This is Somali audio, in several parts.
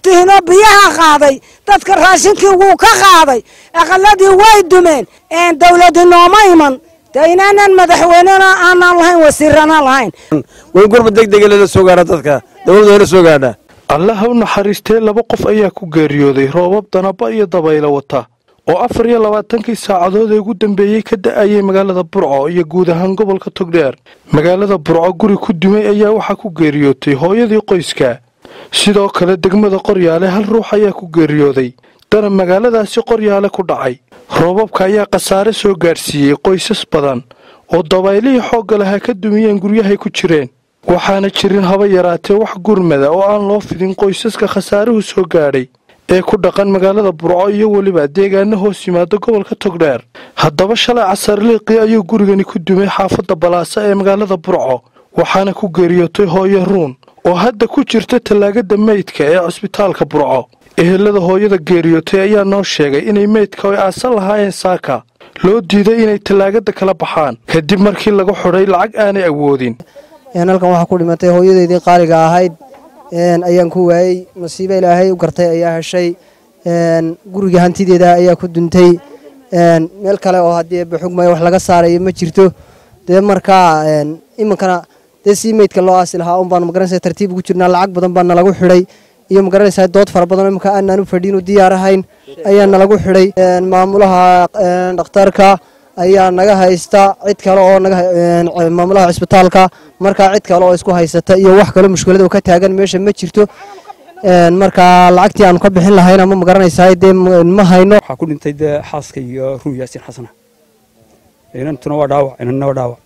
ogtihiin oo biyaha qaaday dadka raashinkii wuu ka qaaday aqaladii way dumeen dawladdu nooma iman taynaanan madaxweynena aanan lahayn wasiirana lahayn way gurba degdeg la soo gaara dadka dawladdu la soo gaadha Allah u naxariistay laba qof ayaa ku geeriyooday roobab danaba iyo dabaylo wata oo 24 saacadood ugu dambeeyay ka da'ayay magaalada Burco iyo guud ahaan gobolka Togdheer magaalada Burco guri ku dumay ayaa waxa ku geeriyootay hooyadii qoyska sidoo kale degmada Qoryaale hal ruux ayaa ku geeriyooday dara magaaladaasi Qoryaale ku dhacay roobabka ayaa qasaare soo gaarsiiyay qoysas badan oo dabaylihii xoog leh ka dumiyeen guryaha ku jireen waxaana jirin haba yaraatee wax gurmada oo aan loo fidin qoysaska khasaaruhu soo gaadhay ee ku dhaqan magaalada Burco iyo waliba deegaano hoos yimaada gobolka Togdheer haddaba shalay casar liiqii ayuu gurigani ku dumay xaafadda Balaasa ee magaalada Burco waxaana ku geeriyootay hooyo Ruun oo hadda ku jirta talaagada meydka ee cisbitaalka Burco ehelada hooyada geeriyootay ayaa noo sheegay inay meydka ay asal lahaayeen saaka loo diiday inay talaagada kala baxaan kadib markii lagu xidhay lacag aanay awoodin halkan waxa ku dhimatay hooyadeedii qaaliga ahayd ayaan ku waayay nasiib ilaahay u gartay ayaa heshay guriga hantideeda ayaa ku duntay meel kale oo hadii xugmay wax laga saaray ma jirto markaa imankana si meydka loo aasi lahaa baan magaranaysaa tartiib ugu jirnaa lacag badan baan lagu xidhay iyo magaranaysaa dood fara badan imka aanan u fadhiin u diyaar ahayn ayaa lagu xidhay maamulaha dhakhtarka ayaa naga haysta cid kale oo naga maamulaha cisbitaalka marka cid kale oo isku haysata iyo wax kale mushkilad oo ka taagan meesha ma jirto marka lacagtii aan ka bixin lahayn ama magaranaysaa ma hayno waxa ku dhintay xaaska iyo Ruun Yaasin Xasan inantuna waa dhaawac inanna waa dhaawac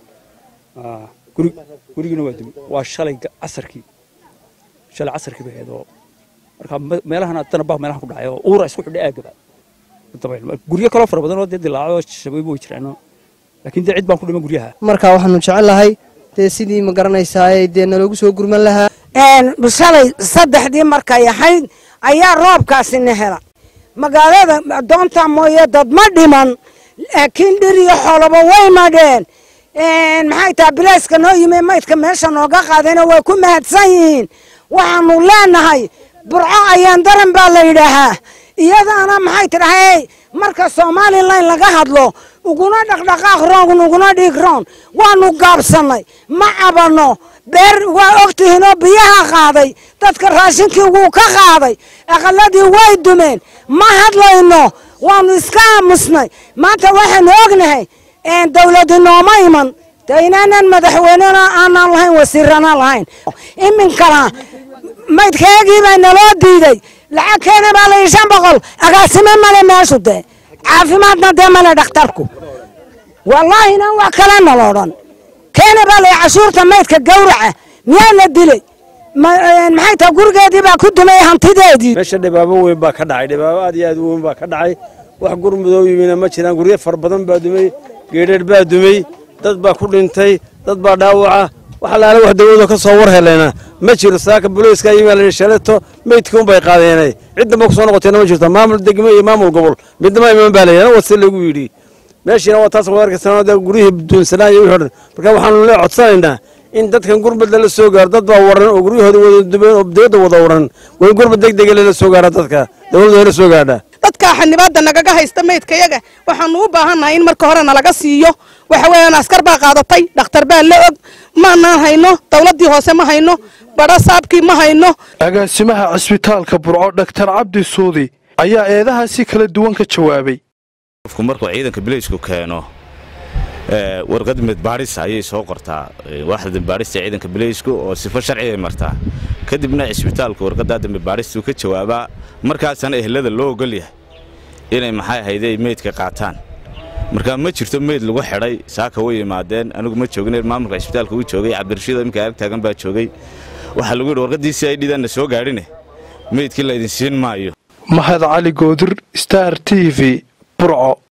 guriguna waa dumi waa shalay casarkii baheedo marka meelahan adana baa meelahan ku dhacay oo uura isku xidhay aagaba guriga kala fara badan oo dilaaco shabeeb way jiraan laakiin cid baan ku dhimay guriyaha marka waxaanu jecelahay sidii ma garanaysaa nalagu soo gurman lahaa bishalay saddexdii markay ahayd ayaa roobkaasi hela magaalada doonta mooye dad ma dhiman laakiin dhir iyo xoolaba way madheen maxay tahay bilayska noo yimay maydka meesha nooga qaadayna way ku mahadsan yihiin waxaanu leenahay Burco ayaan daran baa la yidhaahaa iyadana maxay tahay marka Soomaaliland laga hadlo uguna dhaqdhaqaaq roon uguna dhig roon waanu gaabsanay ma cabano beer waa ogtihiin oo biyaha qaaday dadka raashinkii wuu ka qaaday aqaladii way dumeen ma hadlayno waanu iska aamusnay maanta waxaanu ognahay dawladdu nooma iman taynaanan madaxweynena aanan lahayn wasiirana lahayn iminkana maydkeegii baa naloo diiday lacag keena baa la 500 agaasime male meeshu caafimaadna male dhakhtarku wallahi inaan wax kale naloodhan keena baa la cashuurta maydka gowraca miyaa la dilay maxay tahay gurigeedii baa ku dumay hantideedii meesha dhibaabo weyn baa ka dhacay dhibaabo aad iyo aad weyn baa ka dhacay wax gurmudoo yimina ma jiraan guriye far badan baa dumay geedheer baa dumay dad baa ku dhintay dad baa dhaawaca waxa la wax dawladda ka soo war helayna ma jiro saaka booliiska yimaal shaleeto meydkii bay qaadeenay cid ma ku soo noqotay ma jirto maamul degmo iyo maamul gobol midnimo iman baalayna wasi lagu yiri meeshina waa taas warka sanada guriyada duunsanaa iyo wixii marka waxaan la codsanaynaa in dadkan gurbad la soo gaar dad baa waran oo guriyahooda wada dubeen oo dawladda wada waran way gurbad degdeg la soo gaar dadka dawladda la soo gaadha dadka xanibada nagaga haysta meydkayaga waxaan u baahanahay in marka hore nalaga siiyo waxa weeyaan askar baa qaadatay dhakhtar baa la og ma hayno dawladii hoose ma hayno bada saabkii ma hayno agaasimaha cisbitaalka Burco Dr. Cabdi Suudi ayaa eedaha si kala duwan ka jawaabay qofku markuu ciidanka bileysku keeno warqad mid baaris ayay soo qortaa waaxda baarista ciidanka bileysku oo sifo sharci ay martaa kadibna cisbitaalka warqadda dambe baaristu ka jawaabaa markaasna ehelada loo ogol yahay inay maxay hayday meydka qaataan marka ma jirto meyd lagu xidhay saaka way yimaadeen anigu ma joogin maamulka cisbitaalka uu joogay Cabdirashiid imka arag taagan baa joogay waxa lagu yiri warqadiisii ay dhidana soo gaarine meydkii la idin siin maayo Mahad Cali Goodir Star TV Burco